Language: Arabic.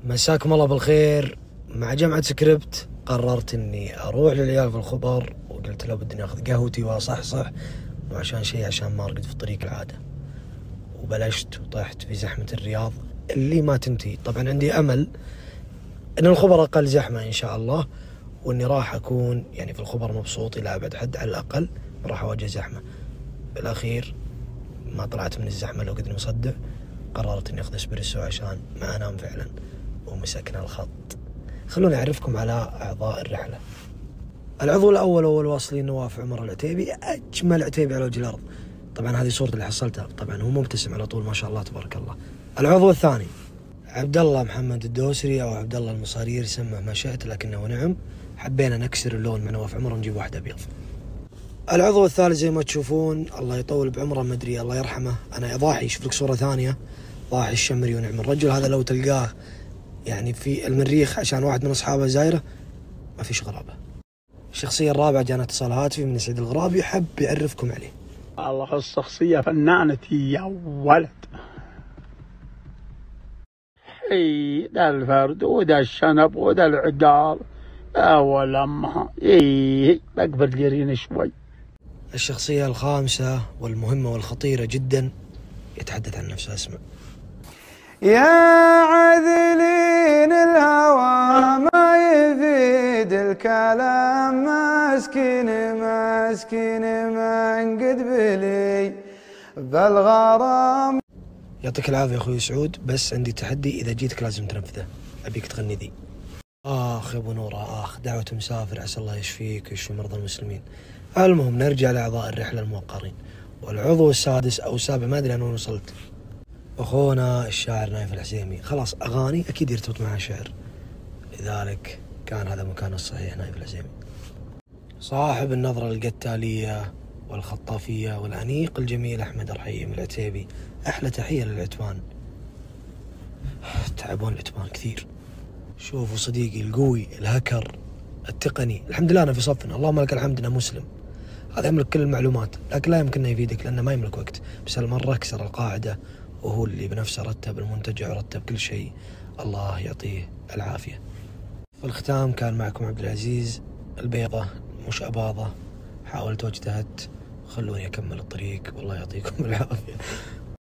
مساكم الله بالخير. مع جامعة سكريبت قررت اني اروح للعيال في الخبر، وقلت له بدي اخذ قهوتي واصحصح، وعشان شيء عشان ما ارقد في طريق العادة. وبلشت وطحت في زحمة الرياض اللي ما تنتهي. طبعا عندي امل ان الخبر اقل زحمة ان شاء الله، واني راح اكون يعني في الخبر مبسوط الى ابعد حد، على الاقل راح اواجه زحمة. بالاخير ما طلعت من الزحمة لو قد مصدع. قررت اني اخذ اسبريسو عشان ما انام فعلا، ومسكنا الخط. خلوني اعرفكم على اعضاء الرحلة. العضو الاول هو الواصلي نواف عمر العتيبي، اجمل عتيبي على وجه الارض. طبعا هذه صورته اللي حصلتها، طبعا هو مبتسم على طول ما شاء الله تبارك الله. العضو الثاني عبد الله محمد الدوسري او عبد الله المصارير، سمه ما شئت لكنه نعم. حبينا نكسر اللون مع نواف عمر ونجيب واحد ابيض. العضو الثالث زي ما تشوفون الله يطول بعمره، مدري الله يرحمه، انا ضاحي. شوف لك صورة ثانية، ضاحي الشمري ونعم الرجل. هذا لو تلقاه يعني في المريخ عشان واحد من اصحابه زايره ما فيش غرابة. الشخصية الرابعة جانا اتصال هاتفي من سعيد الغرابي، يحب يعرفكم عليه. الله الشخصية فنانتي يا ولد. اي ده الفرد وده الشنب وده العقال اول امها بكبر جرين شوي. الشخصية الخامسة والمهمة والخطيرة جدا يتحدث عن نفسه، اسمع. يا عذلين الهوى ما يفيد الكلام، مسكين من قد بلي بالغرام. يعطيك العافية اخوي سعود، بس عندي تحدي، اذا جيتك لازم تنفذه. ابيك تغني ذي. اخ يا ابو نوره، اخ دعوة مسافر، عسى الله يشفيك ويشفي مرضى المسلمين. المهم نرجع لاعضاء الرحلة الموقرين. والعضو السادس او السابع ما ادري انا وين وصلت. اخونا الشاعر نايف الحسيمي. خلاص اغاني اكيد يرتبط معها شعر، لذلك كان هذا مكانه الصحيح، نايف الحسيمي. صاحب النظرة القتالية والخطافية والأنيق الجميل أحمد الرحيم العتيبي. أحلى تحية للعتبان، تعبون العتبان كثير. شوفوا صديقي القوي الهكر التقني، الحمد لله أنا في صفنا، اللهم لك الحمد أنه مسلم. هذا يملك كل المعلومات لكن لا يمكن أن يفيدك لأنه ما يملك وقت. بس هالمرة كسر القاعدة، وهو اللي بنفسه رتب المنتجع ورتب كل شيء، الله يعطيه العافية. في الختام كان معكم عبد العزيز البيضة مش أباضة، حاولت واجتهدت. خلوني أكمل الطريق والله يعطيكم العافية.